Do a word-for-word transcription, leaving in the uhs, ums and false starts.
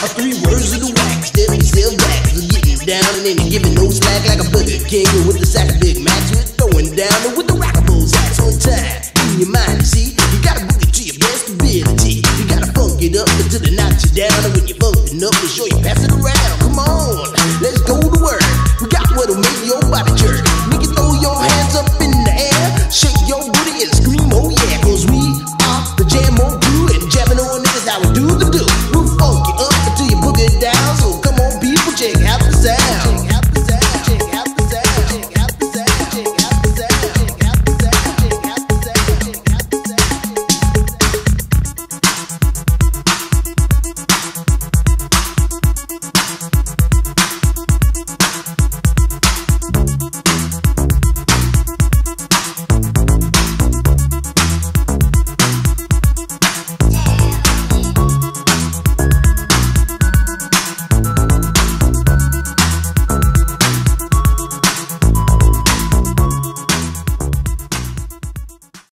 Are three words of the wax, step yourself back. So getting down and ain't giving no slack like a Burger King with the sack of Big Macs. With throwing down and with the rockables hats on time. In your mind, you see, you gotta bring it to your best ability. You gotta funk it up until they knock you down. And when you're funkin' up, be sure you pass it around.